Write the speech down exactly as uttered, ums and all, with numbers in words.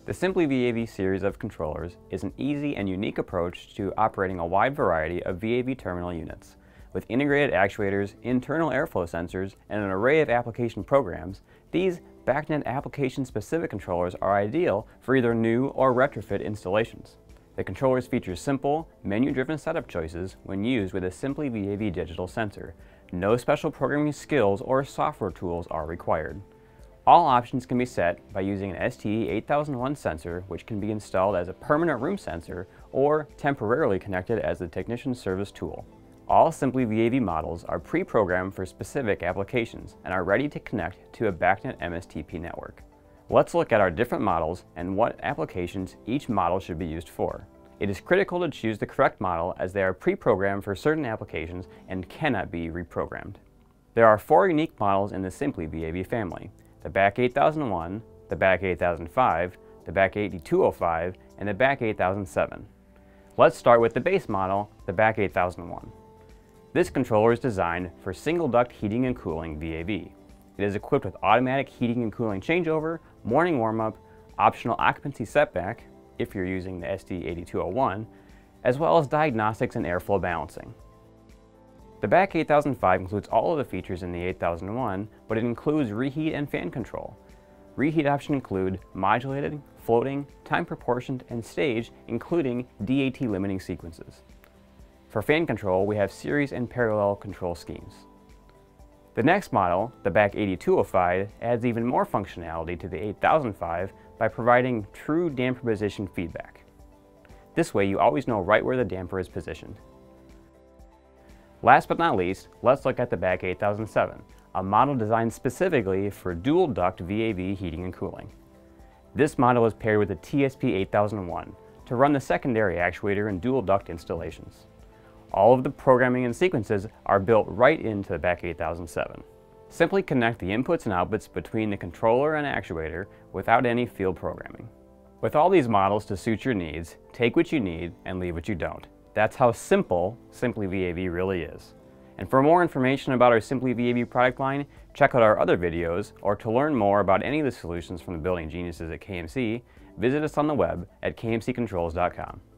The SimplyVAV series of controllers is an easy and unique approach to operating a wide variety of V A V terminal units. With integrated actuators, internal airflow sensors, and an array of application programs, these BACnet application-specific controllers are ideal for either new or retrofit installations. The controllers feature simple, menu-driven setup choices when used with a SimplyVAV digital sensor. No special programming skills or software tools are required. All options can be set by using an S T E eight thousand one sensor, which can be installed as a permanent room sensor or temporarily connected as the technician service tool. All SimplyVAV models are pre-programmed for specific applications and are ready to connect to a BACnet M S T P network. Let's look at our different models and what applications each model should be used for. It is critical to choose the correct model as they are pre-programmed for certain applications and cannot be reprogrammed. There are four unique models in the SimplyVAV family: the B A C eight thousand one, the B A C eight thousand five, the B A C eighty-two oh five, and the B A C eight thousand seven. Let's start with the base model, the B A C eight thousand one. This controller is designed for single duct heating and cooling V A V. It is equipped with automatic heating and cooling changeover, morning warm-up, optional occupancy setback, if you're using the S T eighty-two oh one, as well as diagnostics and airflow balancing. The B A C eight thousand five includes all of the features in the eight thousand one, but it includes reheat and fan control. Reheat options include modulated, floating, time proportioned, and staged, including D A T limiting sequences. For fan control, we have series and parallel control schemes. The next model, the B A C eighty-two oh five, adds even more functionality to the eight thousand five by providing true damper position feedback. This way you always know right where the damper is positioned. Last but not least, let's look at the B A C eight thousand seven, a model designed specifically for dual duct V A V heating and cooling. This model is paired with the T S P eight thousand one to run the secondary actuator in dual duct installations. All of the programming and sequences are built right into the B A C eight thousand seven. Simply connect the inputs and outputs between the controller and actuator without any field programming. With all these models to suit your needs, take what you need and leave what you don't. That's how simple SimplyVAV really is. And for more information about our SimplyVAV product line, check out our other videos, or to learn more about any of the solutions from the building geniuses at K M C, visit us on the web at K M C controls dot com.